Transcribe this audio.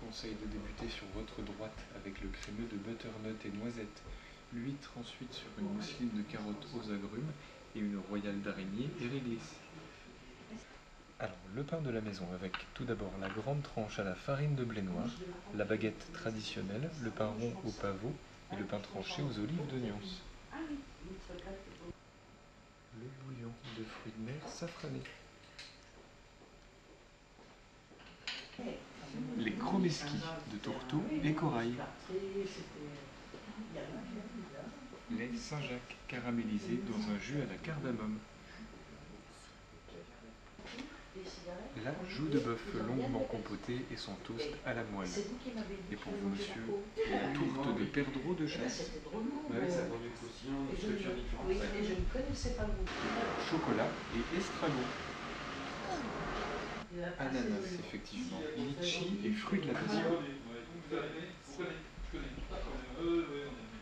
conseille de débuter sur votre droite avec le crémeux de butternut et noisette, l'huître ensuite sur une mousseline de carottes aux agrumes et une royale d'araignée et réglisse. Alors, le pain de la maison avec tout d'abord la grande tranche à la farine de blé noir, la baguette traditionnelle, le pain rond au pavot et le pain tranché aux olives de Nyons. Le bouillon de fruits de mer safranés. Les chromeski de tourteau et corail. Les Saint-Jacques caramélisés dans un jus à la cardamome. La joue de bœuf longuement compotée et son toast à la moelle. Et pour vous, monsieur, la tourte de perdreau de chasse. Chocolat et estragon. Ananas, effectivement. Litchi et fruits de la passion.